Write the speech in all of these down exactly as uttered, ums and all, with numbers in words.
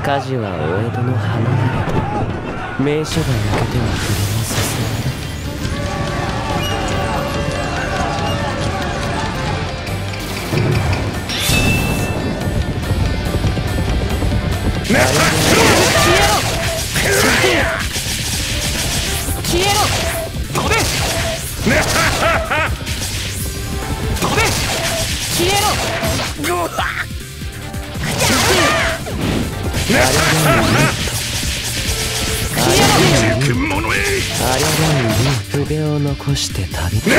火事はお江戸の花なれど名所が焼けては筆が進まない。消えろ飛べ飛べ消えろ筆を残して旅飛べ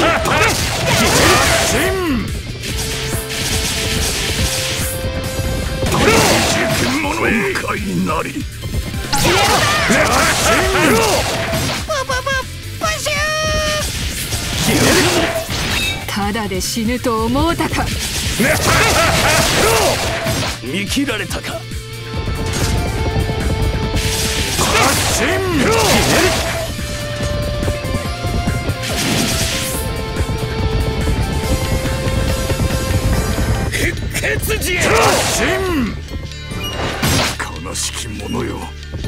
今回なりただで死ぬと思うたか。 見切られたか。血自衛悲しき者よ。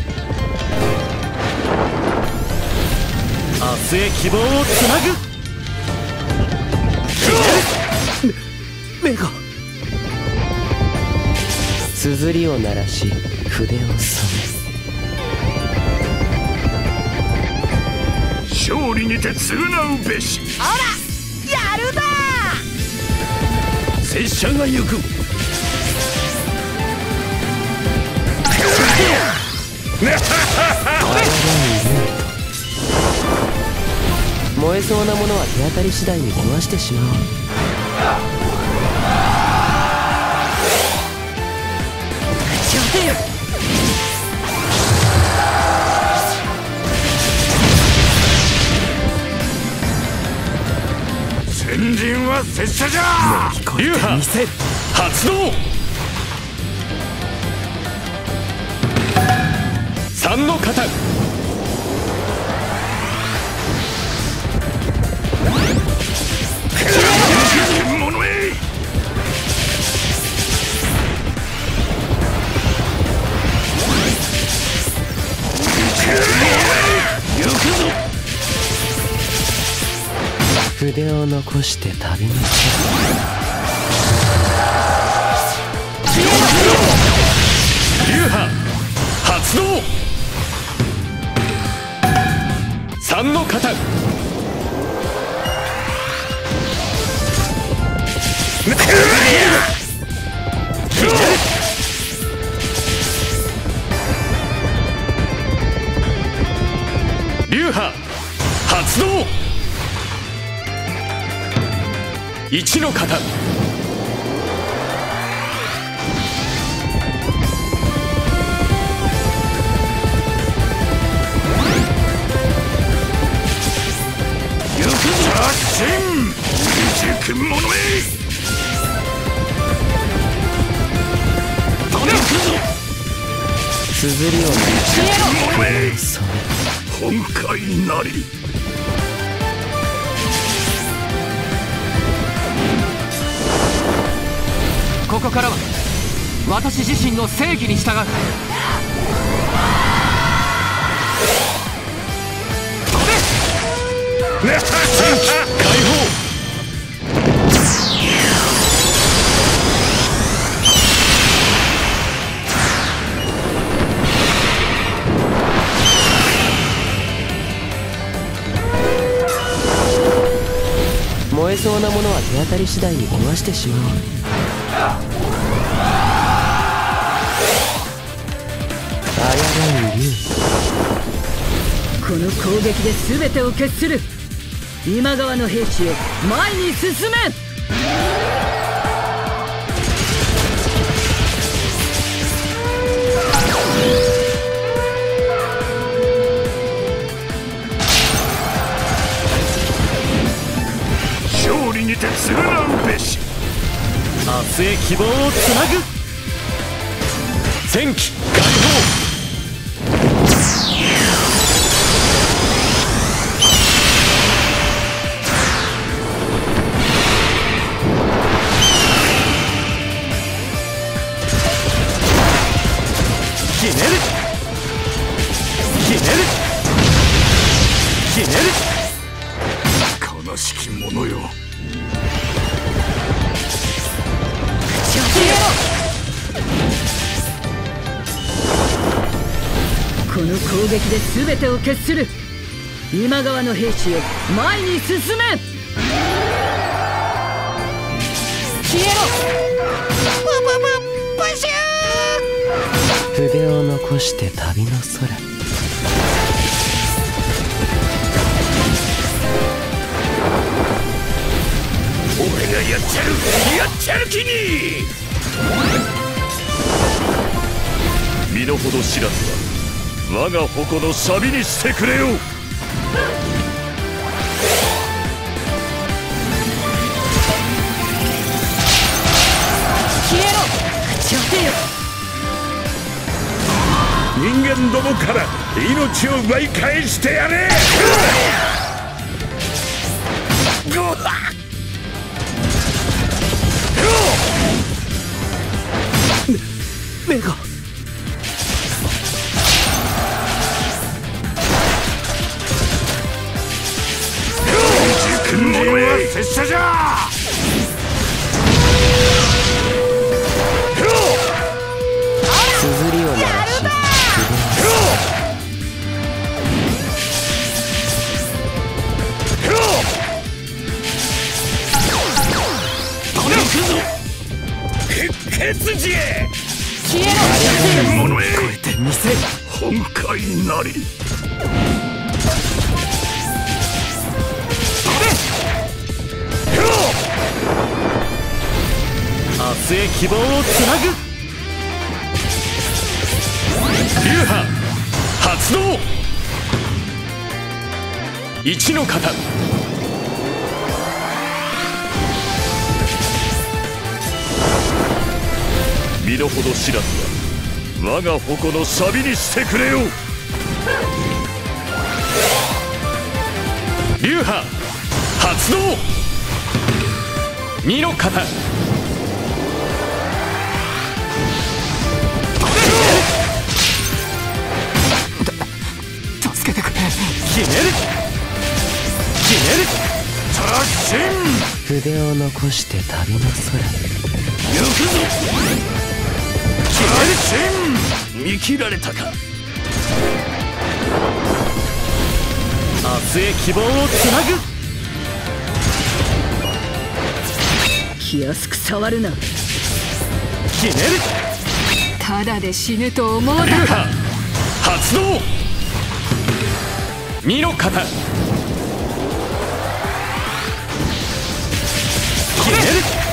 明日へ希望をつなぐ。目が硯を鳴らし筆を染め勝利にて償うべし。 ほらやるだ。 拙者が行く。 燃えそうなものは手当たり次第に壊してしまおう。 先陣は拙者じゃ。流派発動。三の型物へ。行くぞ。 筆を残して旅の流派発動。三の型流派発動。一の型行くぞ。発進熟者へ。 硯を鳴らし本会なり。 ここからは私自身の正義に従う。 戦機解放。 燃えそうなものは手当たり次第に壊してしまおう。ありゃがん竜。 この攻撃で全てを決する。今川の兵士よ、前に進め。 勝利にて償うべし。明日へ希望をつなぐ。戦機解放。 者よ。 この攻撃で全てを決する。今川の兵士よ、前に進め。 消えろ。ブブブブシュー。 筆を残して旅の空。 俺がやっちゃるやっちゃる気に。身の程知らずは我が矛の錆にしてくれよ。 消えろ。口を出よ。 人間どもから命を奪い返してやれ。ごわっ。 目が君は拙者じゃ。 綴りを鳴らし血字へ。 消えろ。 物へ超えてみせ。本懐なり。明日へ希望をつなぐ。流派発動。一の型。身の程知らずは我が矛の錆にしてくれよ。流派発動。身の型。助けてくれ。決める決める。突進。 筆を残して旅の空。 行くぞ。見切られたか。明日へ希望をつなぐ。 気安く触るな。 決める。 ただで死ぬと思うたか。 発動。身の型。決める。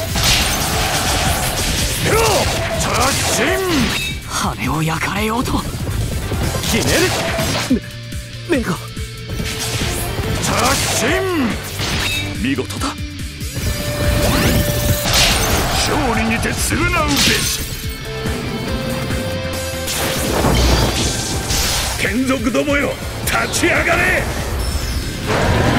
突進。 羽を焼かれようと。 決める。 目が突進。見事だ。勝利にて償うべし。眷属どもよ、立ち上がれ。